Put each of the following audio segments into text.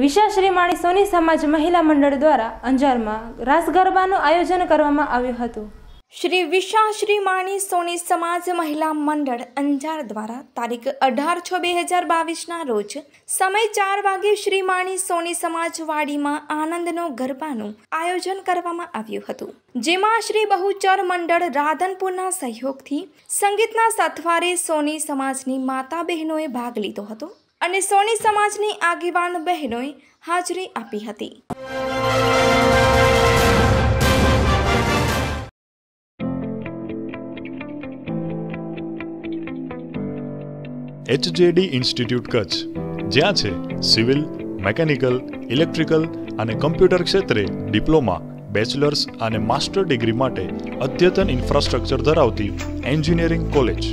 વિશાશ્રી માણી સોની સમાજ મહિલા મંડળ દ્વારા અંજારમાં રાસ ગરબાનું આયોજન કરવામાં આવ્યું હતું। શ્રી વિશાશ્રી માણી સોની સમાજ મહિલા મંડળ અંજાર દ્વારા તારીખ 18/6/2022 રોજ સમય 4 વાગે શ્રી માણી સોની સમાજ વાડીમાં આનંદનો ગરબાનું આયોજન કરવામાં આવ્યું હતું, જેમાં શ્રી બહુચર મંડળ રાધનપુરના સહયોગથી સંગીતના સથવારે સોની સમાજની માતા બહેનોએ ભાગ લીધો હતો અને સોની સમાજની આગેવાન બહેનોએ હાજરી આપી હતી। HJD ઇન્સ્ટિટ્યૂટ કચ્છ, જ્યાં છે સિવિલ, મેકેનિકલ, ઇલેક્ટ્રિકલ અને કમ્પ્યુટર ક્ષેત્રે ડિપ્લોમા, બેચલર્સ અને માસ્ટર ડિગ્રી માટે અદ્યતન ઇન્ફ્રાસ્ટ્રક્ચર ધરાવતી એન્જિનિયરિંગ કોલેજ।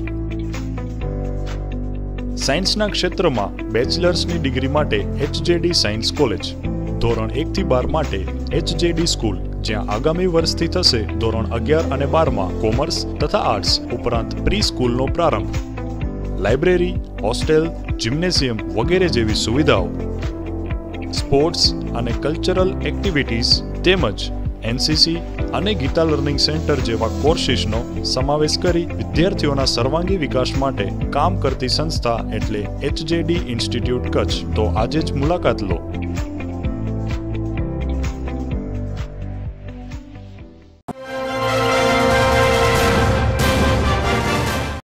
સાયન્સના ક્ષેત્રમાં બેચલર્સની ડિગ્રી માટે HJD સાયન્સ કોલેજ। ધોરણ 1 થી 12 માટે HJD સ્કૂલ, જ્યાં આગામી વર્ષથી થશે ધોરણ 11 અને 12માં કોમર્સ તથા આર્ટ્સ ઉપરાંત પ્રી સ્કૂલનો પ્રારંભ। લાઇબ્રેરી, હોસ્ટેલ, જિમ્નેશિયમ વગેરે જેવી સુવિધાઓ, સ્પોર્ટ્સ અને કલ્ચરલ એક્ટિવિટીઝ તેમજ NCC અને ગીતા લર્નિંગ સેન્ટર જેવા કોર્સિસનો સમાવેશ કરી વિદ્યાર્થીઓના સર્વાંગી વિકાસ માટે કામ કરતી સંસ્થા એટલે HJD ઇન્સ્ટિટ્યૂટ કચ્છ। તો આજે જ મુલાકાત લો।